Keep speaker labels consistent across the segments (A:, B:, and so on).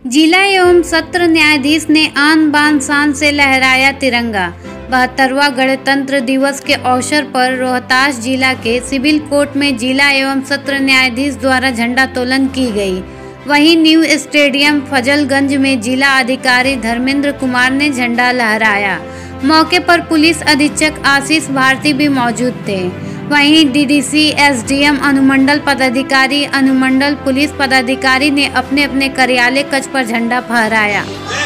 A: जिला एवं सत्र न्यायाधीश ने आन बान शान से लहराया तिरंगा। 72वां गणतंत्र दिवस के अवसर पर रोहतास जिला के सिविल कोर्ट में जिला एवं सत्र न्यायाधीश द्वारा झंडोत्तोलन की गई। वहीं न्यू स्टेडियम फजलगंज में जिला अधिकारी धर्मेंद्र कुमार ने झंडा लहराया। मौके पर पुलिस अधीक्षक आशीष भारती भी मौजूद थे। वहीं डीडीसी, एसडीएम, अनुमंडल पदाधिकारी, अनुमंडल पुलिस पदाधिकारी ने अपने अपने कार्यालय कक्ष पर झंडा फहराया।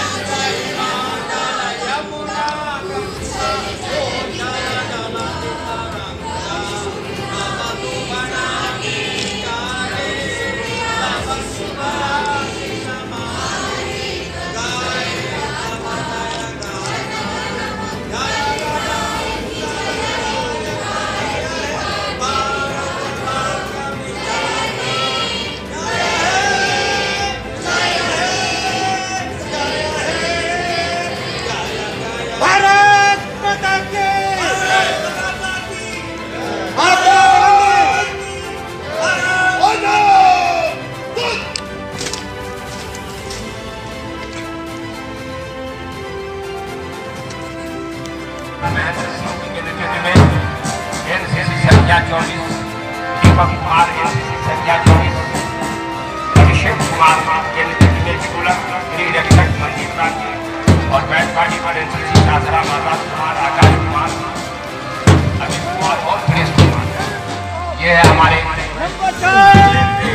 B: संख्या 24, दीपक कुमार एनसीसी संख्या 24, अभिषेक कुमार निरीक्षक मंजीत राठी और बैठ पार्टी पर एनसीसी सासाराम आजाद कुमार, आकाश कुमार, अमित कुमार और प्रेस कुमार। ये है हमारे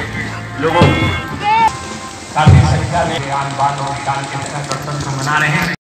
B: लोगों काफी संख्या में आन बान और शान के साथ गणतंत्र मना रहे हैं।